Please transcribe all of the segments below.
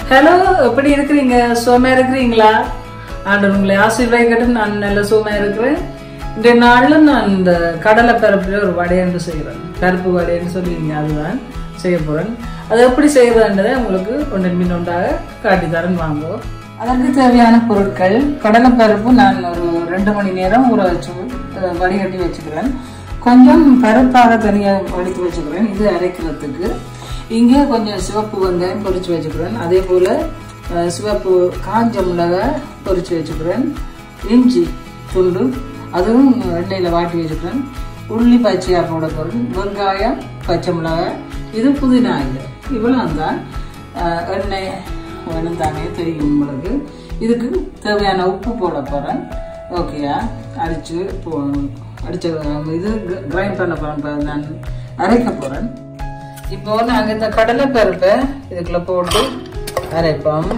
Hello, எப்படி இருக்கிறீங்க? சுகமா இருக்கிறீங்களா? ஆண்டவர் உங்களை ஆசீர்வதிக்கட்டும். நான் நல்ல சுகமா இருக்கிறேன். இந்த நாள்ல நான் இந்த கடலை பருப்புல ஒரு வடையன்று செய்கிறேன். பருப்பு வடைன்னு சொல்லுவீங்க, அதுதான் செய்ய போறேன். அது எப்படி செய்யறதுன்றதை உங்களுக்கு ஒன்றின் மின் ஒன்றாக காட்டித்தரேன், வாங்குவோம். அதற்கு தேவையான பொருட்கள்: கடலை பருப்பு நான் ஒரு 2 மணி நேரம் ஊற வச்சு வடிகட்டி வச்சுக்கிறேன். கொஞ்சம் பருப்பாக தனியாக வடித்து வச்சுக்கிறேன், இது அரைக்கிறதுக்கு. இங்கே கொஞ்சம் சிவப்பு வெங்காயம் பொரிச்சு வச்சுக்கிறேன். அதே போல சிவப்பு காஞ்ச மிளகாய் பொரிச்சு வச்சுக்கிறேன். இஞ்சி துண்டு அதுவும் எண்ணெயில் வாட்டி வச்சுக்கிறேன். உள்ளி பச்சையாக போட போகிறேன். வெங்காயம், பச்சை மிளகாய், இது புதினா. இல்லை இவ்வளோ தான். எண்ணெய் வேணும் தானே, தெரியும் உங்களுக்கு. இதுக்கு தேவையான உப்பு போட போகிறேன். ஓகேயா? அடித்து இது கிரைண்ட் பண்ண போகிறேன். நான் அரைக்க போகிறேன். இப்போ நாங்கள் இந்த கடலை பருப்பை இதுக்குள்ள போட்டு அரைப்போம்.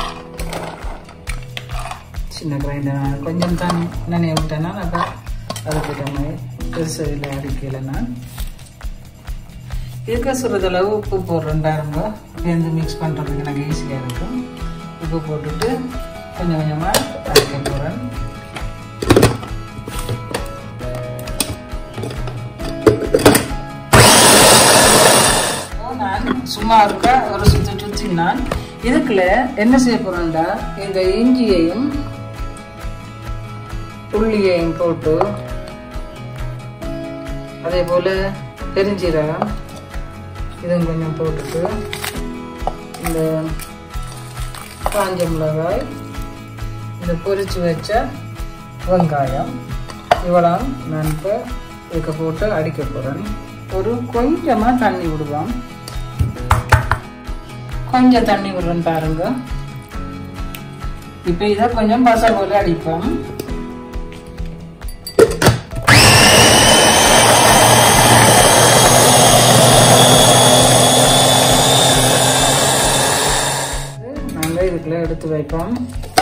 சின்ன கிரைண்டர் கொஞ்சம் தான் நினைய விட்டேன்னா அப்போ அதுக்கிட்ட மாதிரி பெருசில் அடிக்கல. நான் இதுக்கு சுரதளவு உப்பு போடுறேன். பாருங்க, சேர்ந்து மிக்ஸ் பண்ணுறதுக்கு எனக்கு ஈஸியாக இருக்கும். உப்பு போட்டுட்டு கொஞ்சம் கொஞ்சமாக அரைக்க போகிறேன். சும்மா இருக்க ஒரு சுத்தி நான் இதுக்குள்ள என்ன செய்ய போறேன்டா, இந்த இஞ்சியையும் உள்ளியையும் போட்டு, அதே போல பெருஞ்சீரகம் இதுவும் கொஞ்சம் போட்டுட்டு, இந்த காஞ்ச மிளகாய், இந்த பொரிச்சு வச்ச வெங்காயம், இவ்வளோ நான் இப்போ இதுக்கு போட்டு அடிக்க போறேன். ஒரு கொஞ்சமாக தண்ணி விடுவோம். கொஞ்சம் தண்ணி விடுறேன் பாருங்க. இப்ப இதை கொஞ்சம் பசை போல அடிப்போம். நாங்க இதுக்குள்ள எடுத்து வைப்போம்.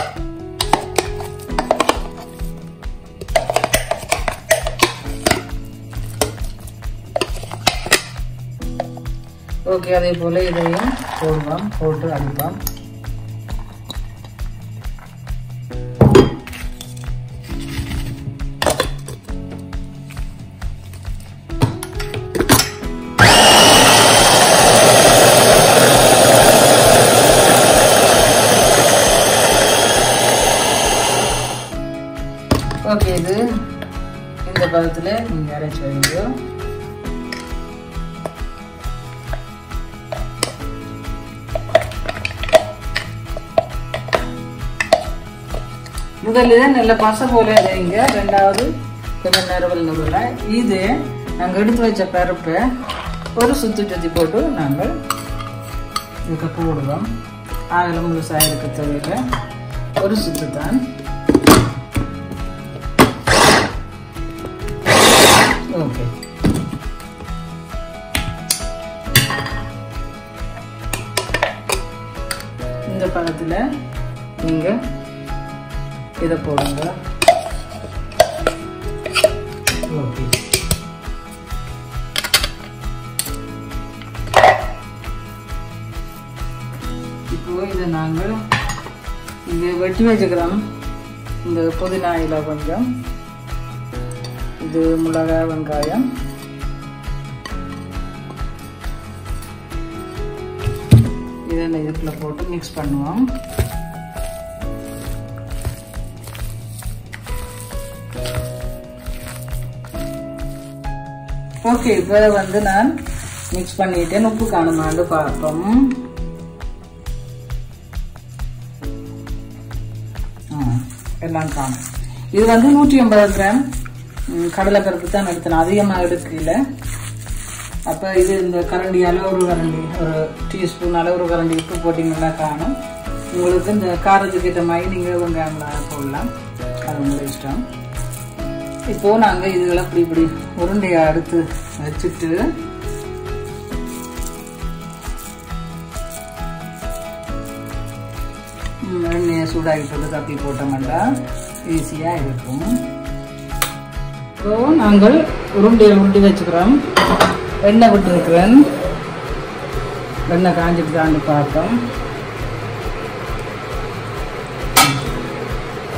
ஓகே, அதே போல இதையும் போடுவோம், போட்டு அடிப்போம். ஓகே, இது இந்த பதத்துல நீங்க அரைச்சு வைங்க. முதல்ல நல்ல பசை போல அரைங்க. ரெண்டாவது கொஞ்சம் நறுவல் நுறுவல. இது நாங்கள் எடுத்து வச்ச பருப்பை ஒரு சுத்தி போட்டு நாங்கள் இதுக்கு போடுவோம். ஆகலம் முழுசாக இருக்க தேவையில்லை, ஒரு சுத்து தான். ஓகே, இந்த பதத்தில் நீங்கள் இதை போடுங்க. ஓகே, இப்போ இதை நாங்கள் இங்கே வெட்டி வச்சுக்கிறோம். இந்த புதினாயில கொஞ்சம், இது மிளகாய், வெங்காயம், இதை இதுக்குள்ள போட்டு மிக்ஸ் பண்ணுவோம். ஓகே, இப்போ வந்து நான் மிக்ஸ் பண்ணிட்டேன். உப்பு காணுமான்னு பார்ப்போம். எல்லாம் காணும். இது வந்து 150 கிராம் கடலை பருப்பு தான் எடுத்தேன், அதிகமாக எடுக்கல. அப்போ இது இந்த கரண்டியால் ஒரு டீஸ்பூனால ஒரு கரண்டி உப்பு போட்டிங்கன்னா காணும். உங்களுக்கு இந்த காரத்துக்கு ஏற்ற மாதிரி நீங்கள் வெங்காயம் போடலாம், அது உங்களுக்கு இஷ்டம். இப்போ நாங்கள் இதுகளை இப்படி உருண்டையை அடுத்து வச்சுட்டு எண்ணெயை சூடாகிட்டு தப்பி போட்டோம்னா ஈஸியாக இருக்கும். இப்போ நாங்கள் உருண்டையை உருண்டி வச்சுக்கிறோம். எண்ணெய் விட்டுருக்கிறேன். எண்ணெய் காஞ்சிட்டு தாண்டி பார்த்தோம்.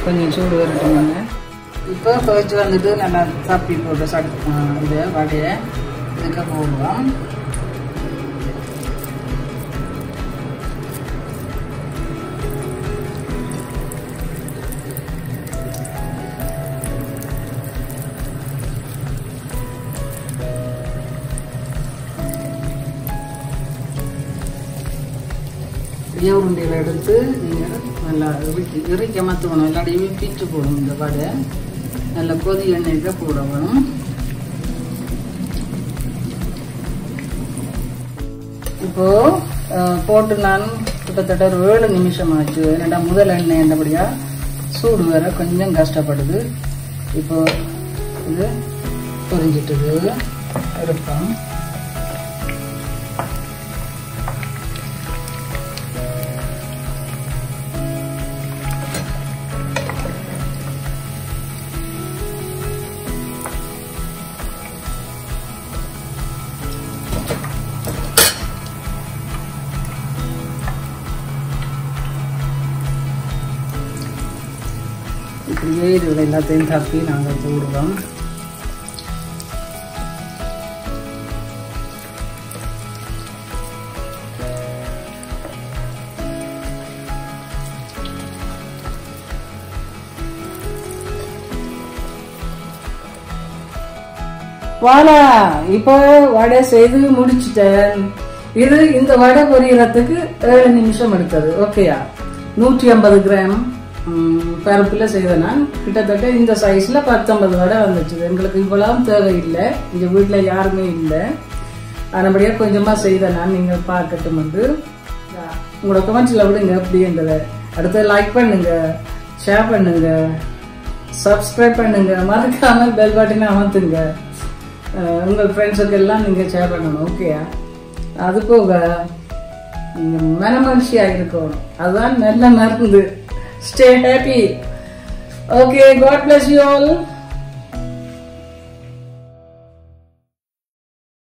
கொஞ்சம் சூடு வரட்டுங்க. இப்போ குழச்சி வந்துட்டு நல்லா தப்பி போட்டு இது வடையை இதுக்கு போடுவோம். உருண்டையில் எடுத்து நீங்கள் நல்லா இறுக்கி மற்றணும், எல்லாத்தையுமே பிச்சு போடணும். இந்த வடை நல்லா கொதி எண்ணெய்க்கு போடணும். இப்போ போட்டு நான் கிட்டத்தட்ட ஒரு 7 நிமிஷம் ஆச்சு. என்னடா முதல் எண்ணெய் என்னபடியா சூடு வேற கொஞ்சம் கஷ்டப்படுது. இப்போ இது பொரிஞ்சிட்டுது இருப்போம். இப்படியே இதில் எல்லாத்தையும் தப்பி நாங்கள் போடுவோம். வாலா, இப்போ வடை செய்து முடிச்சுட்டேன். இந்த வடை பொரியறதுக்கு 7 நிமிஷம் எடுத்தது. ஓகேயா? 150 கிராம் பருப்புல செய்தேன்னா கிட்டத்தட்ட இந்த சைஸ்ல 19 வடை வந்துச்சு. எங்களுக்கு இவ்வளவு தேவையில்லை, இங்க வீட்டுல யாருமே இல்லை. அதன்படியா கொஞ்சமா செய்தேன்னா நீங்க பார்க்கட்டும். உங்களோட கமெண்ட்ஸ்ல விடுங்க எப்படின்றத. அடுத்து லைக் பண்ணுங்க, ஷேர் பண்ணுங்க, சப்ஸ்கிரைப் பண்ணுங்க, மறக்காம பெல் பட்டனை அமர்த்துங்க. உங்கள் ஃப்ரெண்ட்ஸுக்கு எல்லாம் நீங்க ஷேர் பண்ணணும். ஓகேயா? அது போக நீங்க மனமகிழ்ச்சியா இருக்கணும், அதுதான் நல்ல மருந்து. Stay happy. Okay, God bless you all.